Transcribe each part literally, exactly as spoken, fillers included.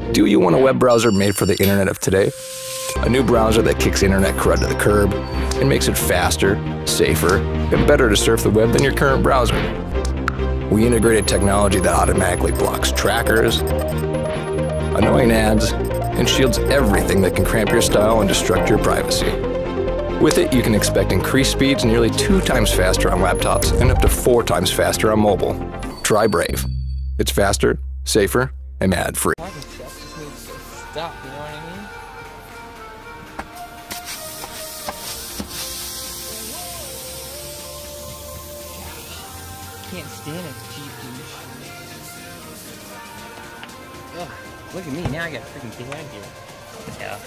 Do you want a web browser made for the internet of today? A new browser that kicks internet crud to the curb and makes it faster, safer, and better to surf the web than your current browser. We integrated technology that automatically blocks trackers, annoying ads, and shields everything that can cramp your style and destruct your privacy. With it, you can expect increased speeds nearly two times faster on laptops and up to four times faster on mobile. Try Brave. It's faster, safer, and ad-free. Stop, you know what I mean? Can't stand it, G P. Ugh, look at me, now I gotta freaking get out of here. Yeah.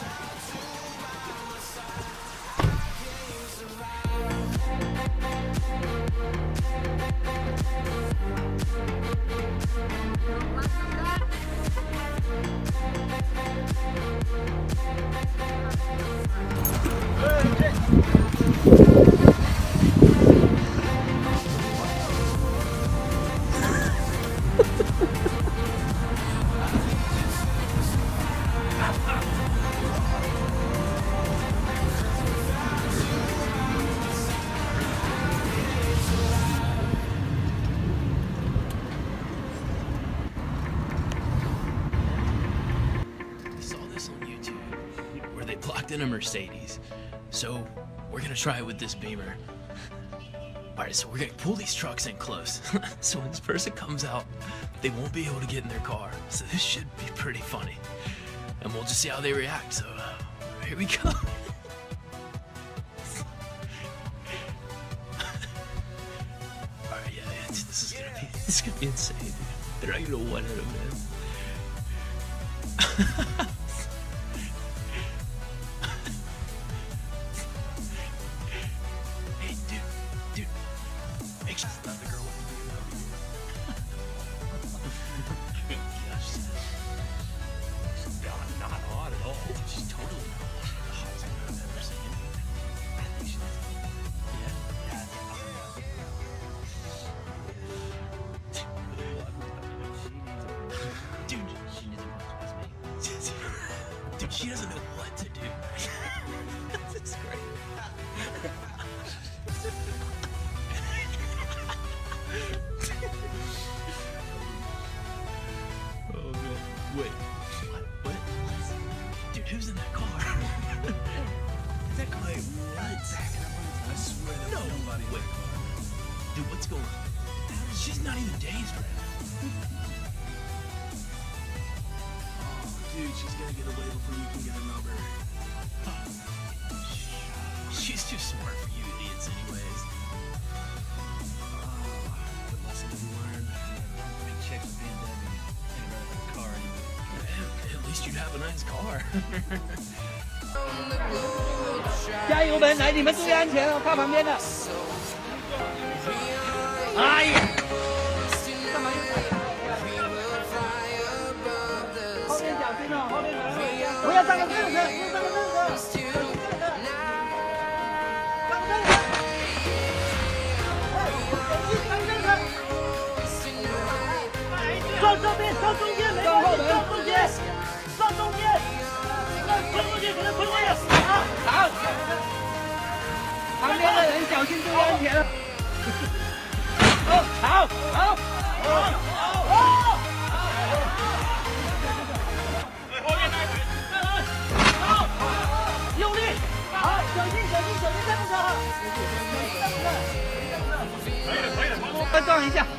Blocked in a Mercedes, so we're gonna try it with this Beamer. All right, so we're gonna pull these trucks in close. So when this person comes out, they won't be able to get in their car. So this should be pretty funny, and we'll just see how they react. So uh, here we go. All right, yeah, yeah, this is gonna be this is gonna be insane. They're not gonna know what hit them, man. Dude, she doesn't know what to do. That's great. Oh man. Wait. What? What? Dude, who's in that car? Is that car? Wait, what? I swear there was no, nobody in that car. Dude, what's going on? She's not even dazed right now. Dude, she's gonna get away before you can get her number. She's too smart for you idiots anyways. Oh, good lesson to be learned. Big chicks with B M W ain't running a car anyway. At least you have a nice car. 加油们，来，你们注意安全哦，靠旁边的。哎呀！干嘛又打？ 后面小心哦，后面门会不要站个正着，不要站个正着，正着，站个正着，哎，站正着，上这边，上中间，没关系，上中间，上中间，喷过去，给他喷过去，啊，好，旁边的人小心注意安全。好，好，好，好，好。 用力！好，小心，小心，小心，站不着，站不着，站不着，可以了，可以了，再撞一下。